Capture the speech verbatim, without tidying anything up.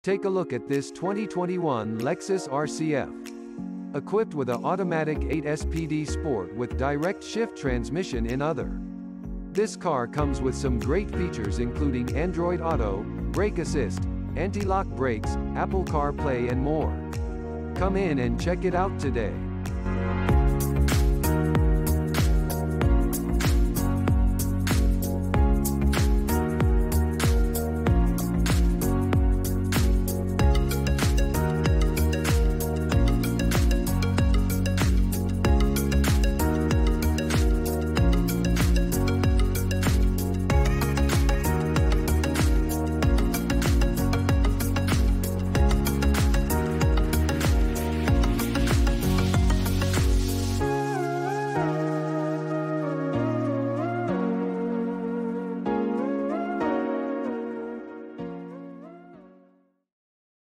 Take a look at this twenty twenty-one Lexus R C F. Equipped with an automatic eight speed Sport with direct shift transmission in other. This car comes with some great features including Android Auto, brake assist, anti-lock brakes, Apple CarPlay and more. Come in and check it out today.